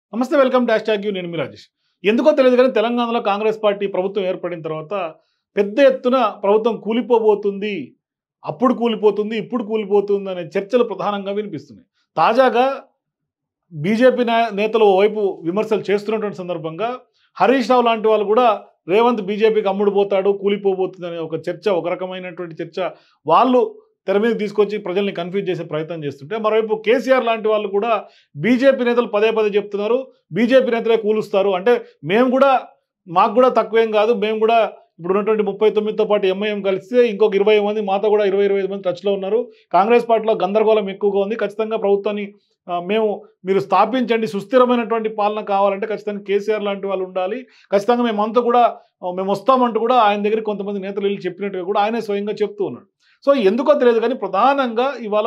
నమస్తే, welcome to hashtag U. నేను మీ రాజేష్. ఎందుకో తెలియదు కానీ తెలంగాణలో కాంగ్రెస్ పార్టీ ప్రభుత్వం ఏర్పడిన తర్వాత పెద్ద ఎత్తున ప్రభుత్వం కూలిపోబోతుంది, అప్పుడు కూలిపోతుంది, ఇప్పుడు కూలిపోతుంది అనే చర్చలు ప్రధానంగా వినిపిస్తున్నాయి. తాజాగా బీజేపీ నేతలు ఓవైపు విమర్శలు చేస్తున్నటువంటి సందర్భంగా హరీష్ రావు లాంటి వాళ్ళు కూడా రేవంత్ బీజేపీకి అమ్ముడు పోతాడు, కూలిపోబోతుంది అనే ఒక చర్చ, ఒక రకమైనటువంటి చర్చ వాళ్ళు తెర మీద తీసుకొచ్చి ప్రజల్ని కన్ఫ్యూజ్ చేసే ప్రయత్నం చేస్తుంటే, మరోవైపు కేసీఆర్ లాంటి వాళ్ళు కూడా బీజేపీ నేతలు పదే పదే చెప్తున్నారు బీజేపీ నేతలే కూలుస్తారు, అంటే మేము కూడా మాకు కూడా తక్కువేం కాదు, మేము కూడా ఇప్పుడు ఉన్నటువంటి 39తో పాటు ఎంఐఎం కలిస్తే ఇంకొక 20 మంది, మాతో కూడా 20-25 మంది టచ్లో ఉన్నారు, కాంగ్రెస్ పార్టీలో గందరగోళం ఎక్కువగా ఉంది, ఖచ్చితంగా ప్రభుత్వాన్ని మీరు స్థాపించండి, సుస్థిరమైనటువంటి పాలన కావాలంటే ఖచ్చితంగా కేసీఆర్ లాంటి వాళ్ళు ఉండాలి, ఖచ్చితంగా మేమంతా కూడా మేము వస్తామంటూ కూడా ఆయన దగ్గర కొంతమంది నేతలు వెళ్ళి చెప్పినట్టుగా కూడా ఆయనే స్వయంగా చెప్తూ ఉన్నాడు. సో ఎందుకో తెలియదు కానీ ప్రధానంగా ఇవాళ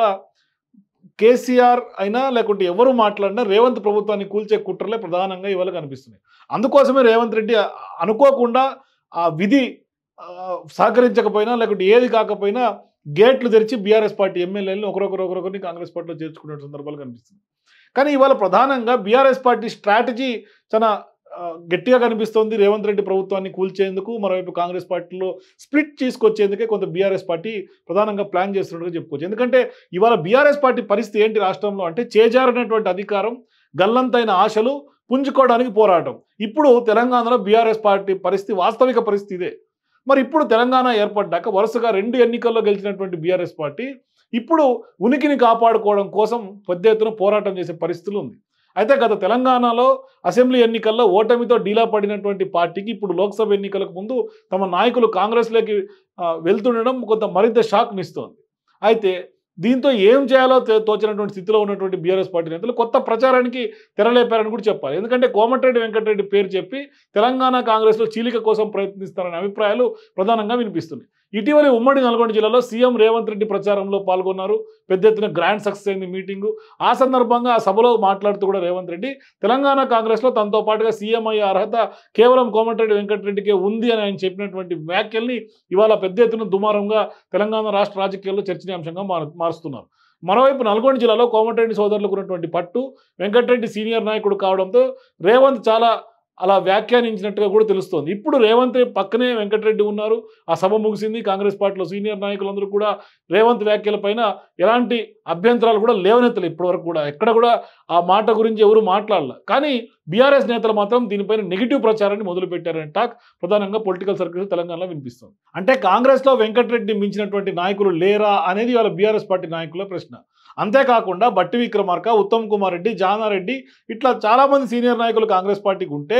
కేసీఆర్ అయినా లేకుంటే ఎవరు మాట్లాడినా రేవంత్ ప్రభుత్వాన్ని కూల్చే కుట్రలే ప్రధానంగా ఇవాళ కనిపిస్తున్నాయి. అందుకోసమే రేవంత్ రెడ్డి అనుకోకుండా ఆ విధి సహకరించకపోయినా లేకుంటే ఏది కాకపోయినా గేట్లు తెరిచి బీఆర్ఎస్ పార్టీ ఎమ్మెల్యేలను ఒకరొకరిని కాంగ్రెస్ పార్టీలో చేర్చుకునే సందర్భాలు కనిపిస్తుంది. కానీ ఇవాళ ప్రధానంగా బీఆర్ఎస్ పార్టీ స్ట్రాటజీ చాలా గట్టిగా కనిపిస్తోంది. రేవంత్ రెడ్డి ప్రభుత్వాన్ని కూల్చేందుకు, మరోవైపు కాంగ్రెస్ పార్టీలో స్ప్లిట్ తీసుకొచ్చేందుకే కొంత బీఆర్ఎస్ పార్టీ ప్రధానంగా ప్లాన్ చేస్తున్నట్టుగా చెప్పుకోవచ్చు. ఎందుకంటే ఇవాళ బీఆర్ఎస్ పార్టీ పరిస్థితి ఏంటి రాష్ట్రంలో అంటే, చేజారినటువంటి అధికారం, గల్లంతైన ఆశలు పుంజుకోవడానికి పోరాటం. ఇప్పుడు తెలంగాణలో బీఆర్ఎస్ పార్టీ పరిస్థితి, వాస్తవిక పరిస్థితి ఇదే. మరి ఇప్పుడు తెలంగాణ ఏర్పడ్డాక వరుసగా 2 ఎన్నికల్లో గెలిచినటువంటి బీఆర్ఎస్ పార్టీ ఇప్పుడు ఉనికిని కాపాడుకోవడం కోసం పెద్ద ఎత్తున పోరాటం చేసే పరిస్థితులు ఉంది. అయితే గత తెలంగాణలో అసెంబ్లీ ఎన్నికల్లో ఓటమితో డీలా పడినటువంటి పార్టీకి ఇప్పుడు లోక్సభ ఎన్నికలకు ముందు తమ నాయకులు కాంగ్రెస్లోకి వెళ్తుండడం కొంత మరింత షాక్నిస్తోంది. అయితే దీంతో ఏం చేయాలో తోచినటువంటి స్థితిలో ఉన్నటువంటి బీఆర్ఎస్ పార్టీ నేతలు కొత్త ప్రచారానికి తెరలేపారని కూడా చెప్పాలి. ఎందుకంటే కోమటిరెడ్డి వెంకటరెడ్డి పేరు చెప్పి తెలంగాణ కాంగ్రెస్లో చీలిక కోసం ప్రయత్నిస్తారనే అభిప్రాయాలు ప్రధానంగా వినిపిస్తున్నాయి. ఇటీవల ఉమ్మడి నల్గొండ జిల్లాలో సీఎం రేవంత్ రెడ్డి ప్రచారంలో పాల్గొన్నారు. పెద్ద ఎత్తున గ్రాండ్ సక్సెస్ అయింది మీటింగు. ఆ సందర్భంగా ఆ సభలో మాట్లాడుతూ కూడా రేవంత్ రెడ్డి తెలంగాణ కాంగ్రెస్లో తనతో పాటుగా సీఎం అయ్యే అర్హత కేవలం కోమటిరెడ్డి వెంకటరెడ్డికే ఉంది అని ఆయన చెప్పినటువంటి వ్యాఖ్యల్ని ఇవాళ పెద్ద ఎత్తున దుమారంగా తెలంగాణ రాష్ట్ర రాజకీయాల్లో చర్చనీయాంశంగా మారుస్తున్నారు. మరోవైపు నల్గొండ జిల్లాలో కోమటిరెడ్డి సోదరులకు ఉన్నటువంటి పట్టు, వెంకటరెడ్డి సీనియర్ నాయకుడు కావడంతో రేవంత్ చాలా అలా వ్యాఖ్యానించినట్టుగా కూడా తెలుస్తోంది. ఇప్పుడు రేవంత్ పక్కనే వెంకటరెడ్డి ఉన్నారు. ఆ సభ ముగిసింది. కాంగ్రెస్ పార్టీలో సీనియర్ నాయకులందరూ కూడా రేవంత్ వ్యాఖ్యలపైన ఎలాంటి అభ్యంతరాలు కూడా లేవనెత్తలేదు. ఇప్పటివరకు కూడా ఎక్కడ కూడా ఆ మాట గురించి ఎవరు మాట్లాడలే. కానీ బీఆర్ఎస్ నేతలు మాత్రం దీనిపైన నెగిటివ్ ప్రచారాన్ని మొదలుపెట్టారనే టాక్ ప్రధానంగా పొలిటికల్ సర్కిల్స్ తెలంగాణలో వినిపిస్తుంది. అంటే కాంగ్రెస్లో వెంకటరెడ్డి మించినటువంటి నాయకులు లేరా అనేది వాళ్ళ బీఆర్ఎస్ పార్టీ నాయకుల ప్రశ్న. అంతేకాకుండా బట్టి విక్రమార్క, ఉత్తమ్ కుమార్ రెడ్డి, జానారెడ్డి ఇట్లా చాలామంది సీనియర్ నాయకులు కాంగ్రెస్ పార్టీకి ఉంటే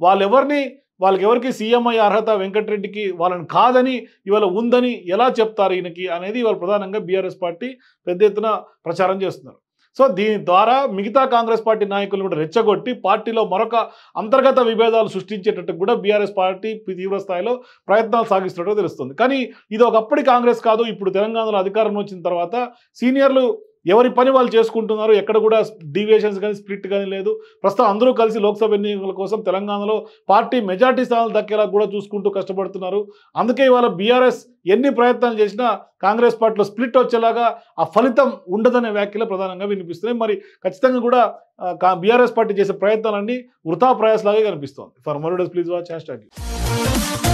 వాళ్ళకెవరికి సీఎం అయ్యే అర్హత వెంకటరెడ్డికి వాళ్ళని కాదని ఇవాళ ఉందని ఎలా చెప్తారు ఈయనకి అనేది ఇవాళ ప్రధానంగా బీఆర్ఎస్ పార్టీ పెద్ద ఎత్తున ప్రచారం చేస్తున్నారు. సో దీని ద్వారా మిగతా కాంగ్రెస్ పార్టీ నాయకులు కూడా రెచ్చగొట్టి పార్టీలో మరొక అంతర్గత విభేదాలు సృష్టించేటట్టు కూడా బీఆర్ఎస్ పార్టీ తీవ్ర స్థాయిలో ప్రయత్నాలు సాగిస్తున్నట్టు తెలుస్తుంది. కానీ ఇది ఒకప్పటి కాంగ్రెస్ కాదు. ఇప్పుడు తెలంగాణలో అధికారం వచ్చిన తర్వాత సీనియర్లు ఎవరి పని వాళ్ళు చేసుకుంటున్నారు. ఎక్కడ కూడా డీవియేషన్స్ కానీ స్ప్లిట్ కానీ లేదు. ప్రస్తుతం అందరూ కలిసి లోక్సభ ఎన్నికల కోసం తెలంగాణలో పార్టీ మెజార్టీ స్థానాలు దక్కేలా కూడా చూసుకుంటూ కష్టపడుతున్నారు. అందుకే ఇవాళ బీఆర్ఎస్ ఎన్ని ప్రయత్నాలు చేసినా కాంగ్రెస్ పార్టీలో స్ప్లిట్ వచ్చేలాగా ఆ ఫలితం ఉండదనే వ్యాఖ్యలు ప్రధానంగా వినిపిస్తున్నాయి. మరి ఖచ్చితంగా కూడా బీఆర్ఎస్ పార్టీ చేసే ప్రయత్నాలన్నీ వృథా ప్రయాసలాగే కనిపిస్తోంది. For more days please watch hash tag.